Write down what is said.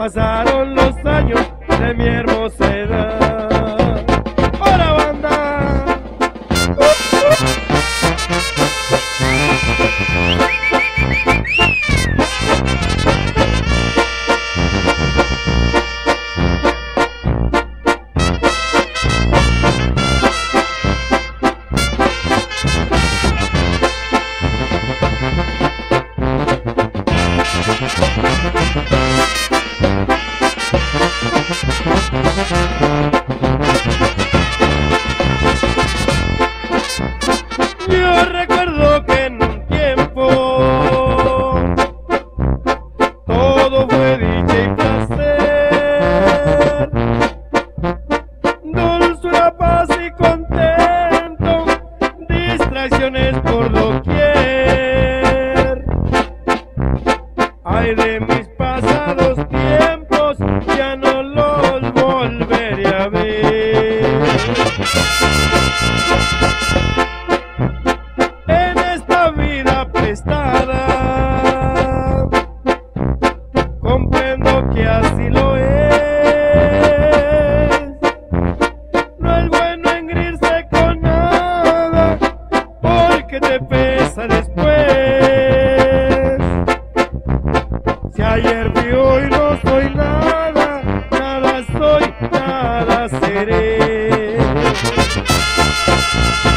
pasaron los años de mi hermosa edad. ¡Hola, banda! Yo recuerdo que en un tiempo todo fue dicha y placer, dulzura, paz y contento, distracciones por doquier. Ay de mis pasados tiempos, ya no los volveré a ver. En esta vida prestada, comprendo que así lo es. No es bueno engreírse con nada, porque te pesa después. Si ayer fui, hoy no soy nada, nada soy, nada seré.